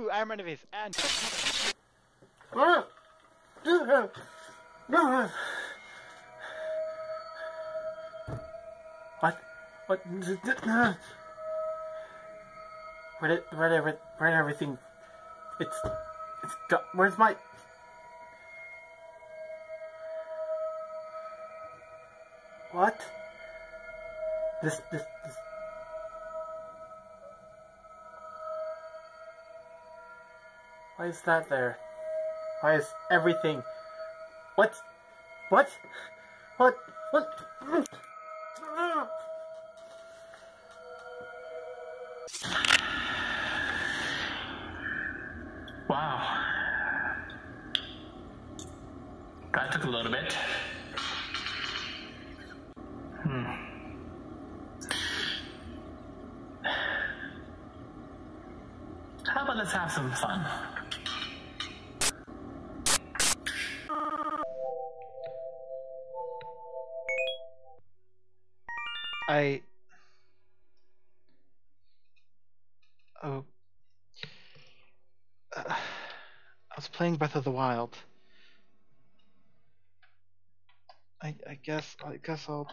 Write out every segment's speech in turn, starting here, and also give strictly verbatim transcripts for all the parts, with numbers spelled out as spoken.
Hello, I'm Renovace, and... What? What? Where did, where did, where did everything... It's... It's got... Where's my... What? This, this, this... Why is that there? Why is everything... What? What? What? What? Wow. That took a little bit. Hmm. How about let's have some fun? I... Oh... Uh, I was playing Breath of the Wild. I, I guess, I guess I'll...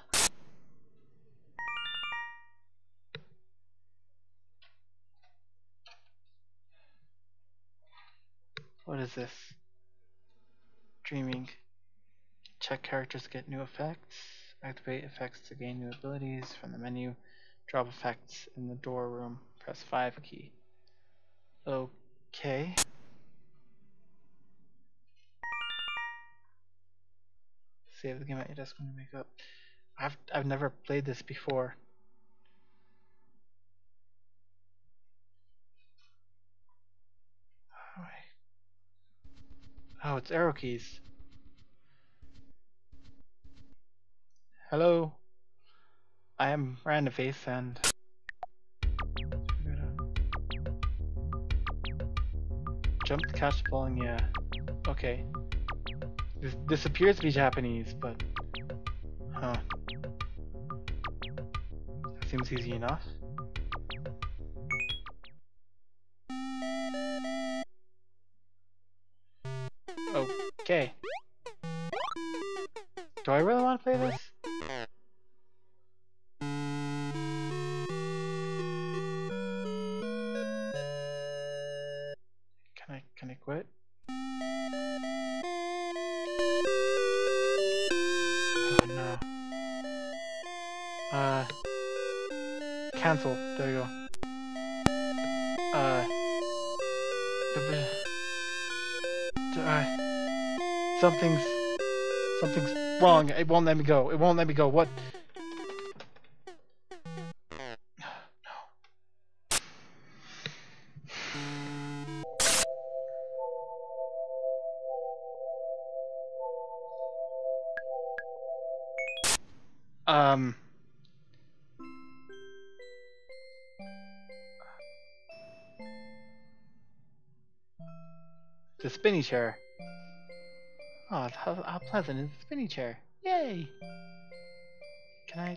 What is this? Dreaming. Check characters to get new effects. Activate effects to gain new abilities from the menu. Drop effects in the door room. Press five key. Okay. Save the game at your desk when you wake up. I've I've never played this before. Oh, it's arrow keys. Hello. I am Randomface and jump to catch the falling, yeah. Okay. This this appears to be Japanese, but huh. That seems easy enough. Okay. Do I really want to play this? Can I can I quit? Oh no. Uh cancel. There you go. Uh uh something's something's wrong. It won't let me go. It won't let me go. What? Um the spinny chair. Oh, how, how pleasant is the spinny chair. Yay! Can I...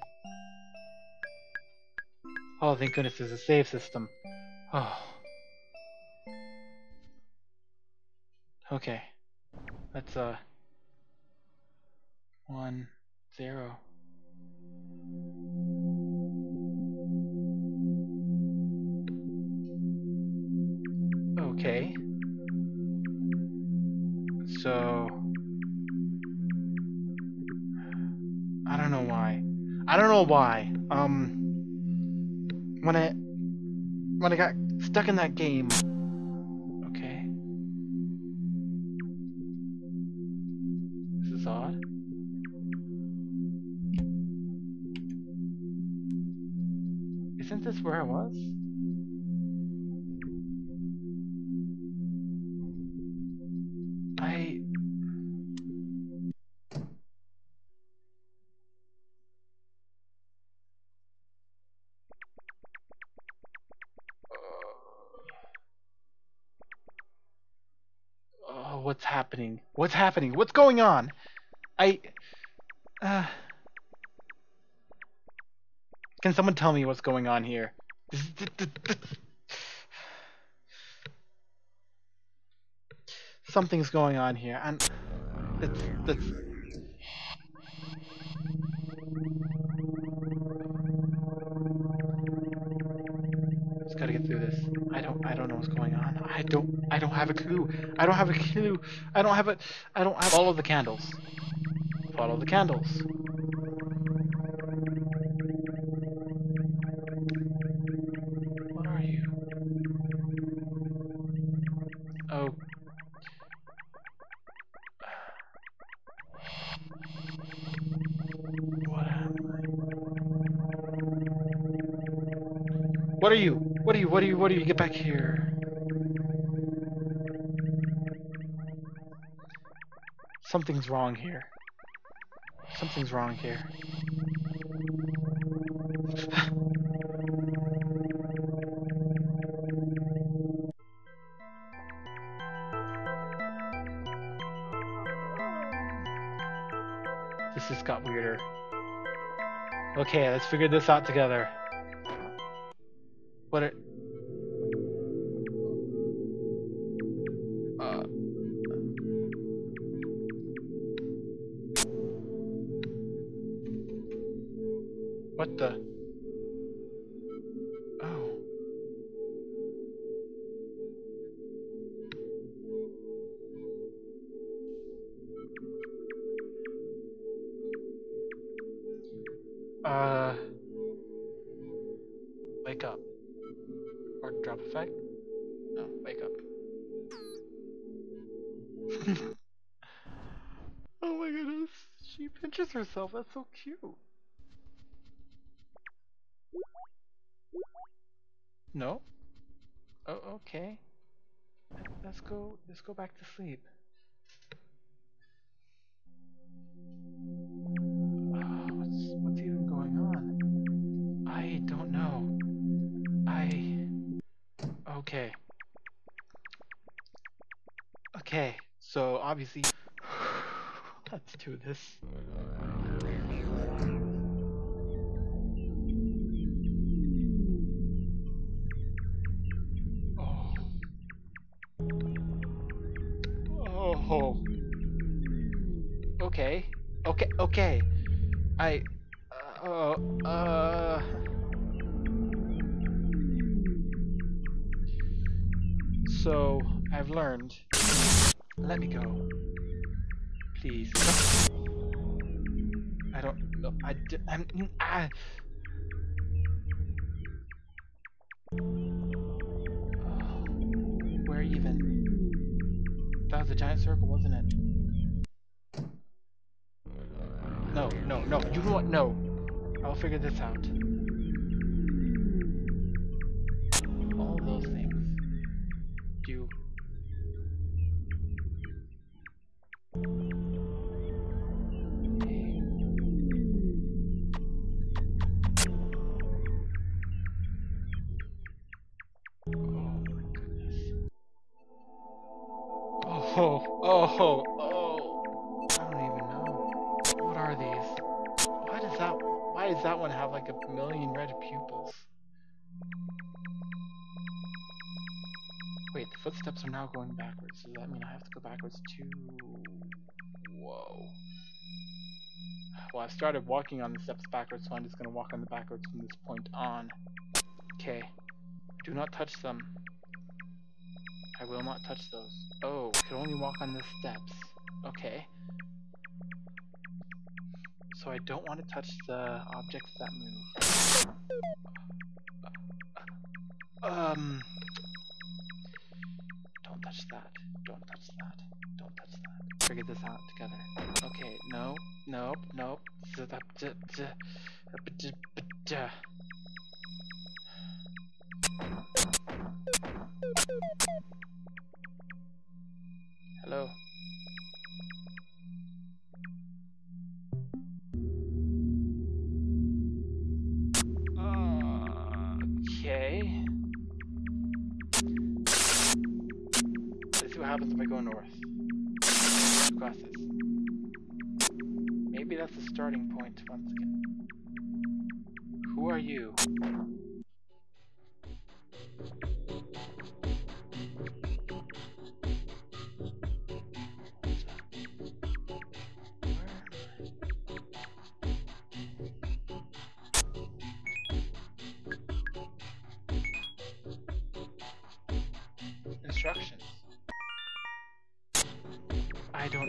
Oh, thank goodness there's a save system. Oh. Okay. Let's, uh... One, zero. Okay. So... I don't know why. I don't know why. Um... When I... When I got stuck in that game... Okay. This is odd. Isn't this where I was? I... Oh, what's happening? What's happening? What's going on? I... Uh... Can someone tell me what's going on here? something's going on here, and it's it's. Just gotta get through this. I don't I don't know what's going on. I don't I don't have a clue. I don't have a clue. I don't have a I don't have all of the candles. Follow the candles. What are you? Oh. What am I? What are you? What are you? What are you? What are you? Get back here. Something's wrong here. Something's wrong here. This just got weirder. Okay, let's figure this out together. What are... Uh... What the... Oh. Uh... Wake up. Or drop effect? No, wake up. Oh my goodness, she pinches herself, that's so cute. No? Oh, okay. Let's go, let's go back to sleep. Oh, what's, what's even going on? I don't know. I... Okay. Okay, so obviously... Let's do this. Oh. Oh. Okay. Okay, okay. I... Uh... Uh... So, I've learned. Let me go. Please. I don't know. I d I'm. I. Oh, where even? That was a giant circle, wasn't it? No, no, no. You know what? No. I'll figure this out. All those things. Do. Oh, oh, oh, I don't even know. What are these? Why does that, why does that one have like a million red pupils? Wait, the footsteps are now going backwards. Does that mean I have to go backwards too? Whoa. Well, I started walking on the steps backwards, so I'm just gonna walk on the backwards from this point on. Okay. Do not touch them. I will not touch those. Oh, I can only walk on the steps. Okay. So I don't want to touch the objects that move. Um. Don't touch that. Don't touch that. Don't touch that. Figure this out together. Okay, no, nope, nope. Hello. Okay. Let's see what happens if I go north. Across this. Maybe that's the starting point once again. Who are you?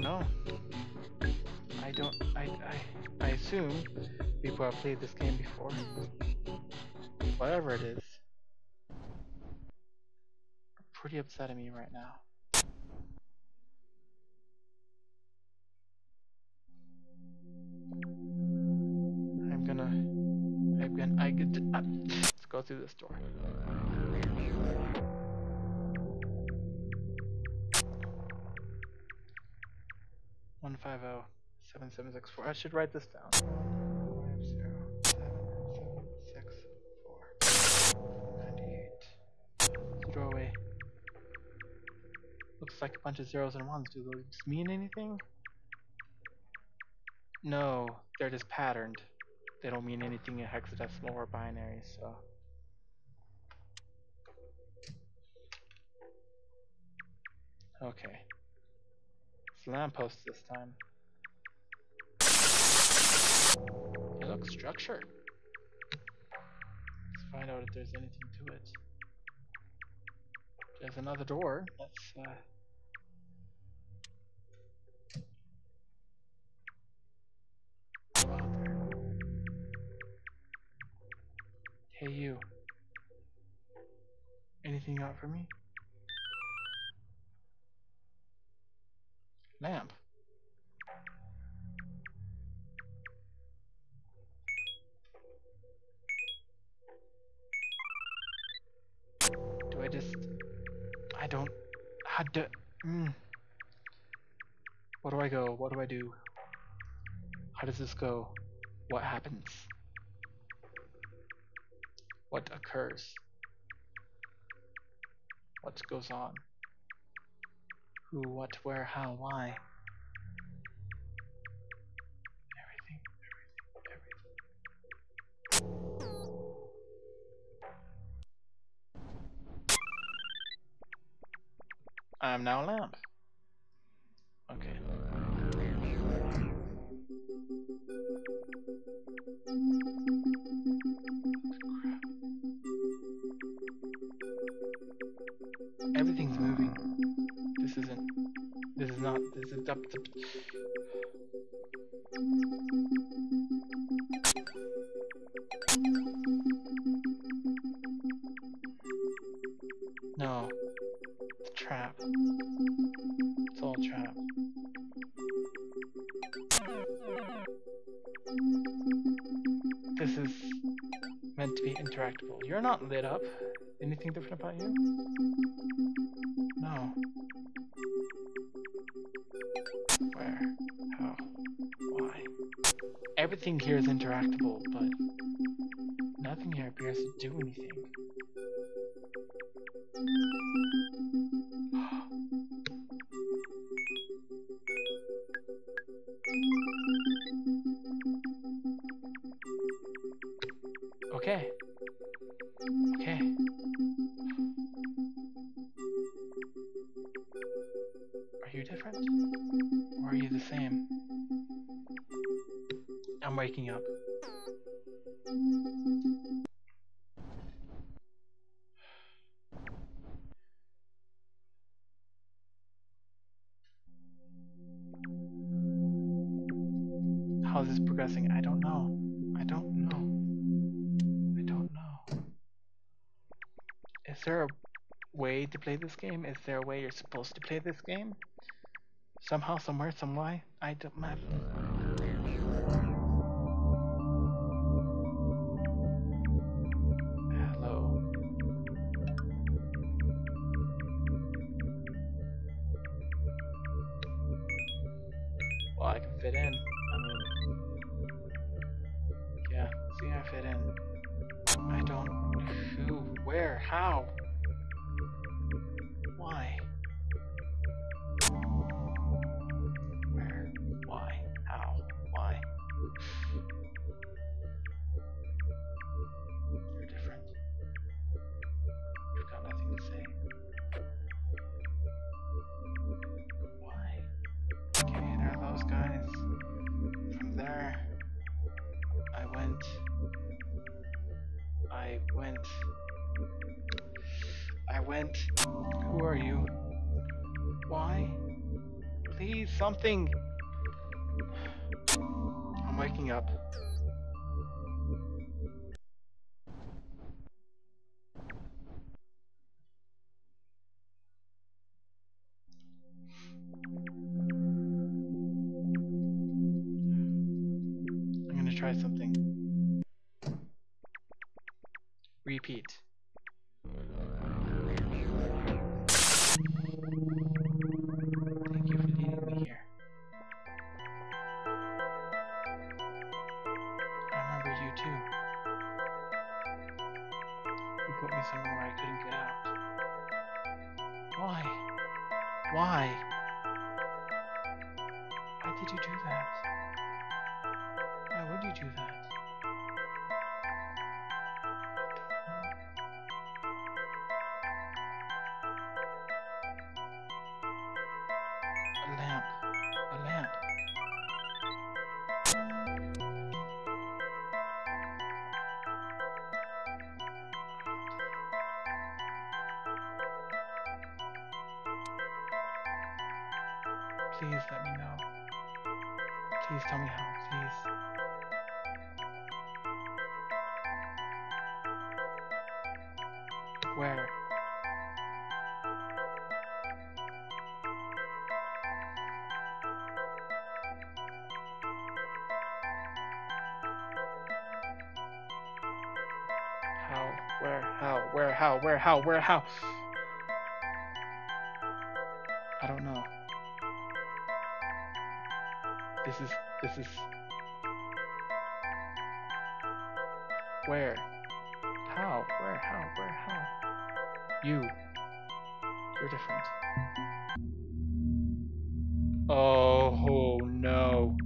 know. I don't. I. I. I assume people have played this game before. Whatever it is. Pretty upsetting me right now. I'm gonna. I'm gonna. I get. Uh, let's go through this door. One five zero seven seven six four. I should write this down. Five zero seven seven six four ninety-eight. Throw away. Looks like a bunch of zeros and ones. Do those mean anything? No, they're just patterned. They don't mean anything in hexadecimal or binary, so. Okay. It's lamppost this time. It looks structured. Let's find out if there's anything to it. There's another door. Let's uh go out there. Hey you. Anything you got for me? Lamp. Do I just... I don't... How do... Mm. Where do I go? What do I do? How does this go? What happens? What occurs? What goes on? Who, what, where, how, why? Everything, everything, everything. I'm now a lamp. Okay. Everything's moving. This isn't. This is not. This is up to. No. It's a trap. It's all a trap. This is meant to be interactable. You're not lit up. Anything different about you? No. Where? How? Why? Everything here is interactable, but nothing here appears to do anything. Okay. Okay. Are you different? Or are you the same? I'm waking up. How's this progressing? I don't know. I don't know. I don't know. Is there a way to play this game? Is there a way you're supposed to play this game? Somehow, somewhere, some way? I don't have. Hello. Well, I can fit in. I mean, yeah, see, I fit in. I don't. Who? Where? How? Why? Where? Why? How? Why? You're different. You've got nothing to say. Why? Okay, there are those guys. From there, I went. I went. I went. Who are you? Why? Please, something. I'm waking up. I'm gonna try something. Repeat. Thank you for leading me here. I remember you too. You put me somewhere where I couldn't get out. Why? Why? Why did you do that? Why would you do that? A lamp. A lamp. Please let me know. Please tell me how, please. Where? How? Where? How? Where? How? Where? How? Where? How? I don't know. This is, this is... Where? How? Where? How? Where? How? You. You're different. Oh, no.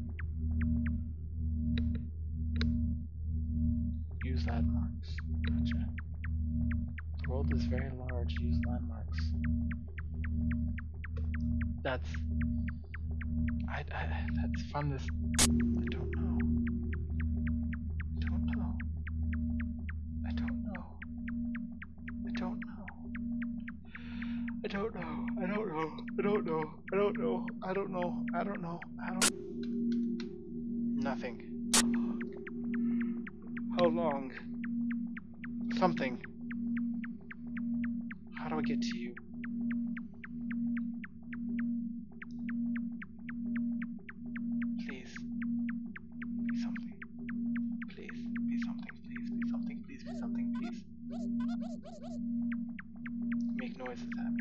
Use landmarks. Gotcha. The world is very large. Use landmarks. That's... I, I, that's from this... I don't know. I don't know. I don't know. I don't know. I don't know. I don't know. I don't know. I don't know. I don't know. I don't know. I don't... Nothing. How long? Something. How do I get to you? Please. Be something. Please. Be something. Please. Be something. Please. Be something. Please. Make noises at me.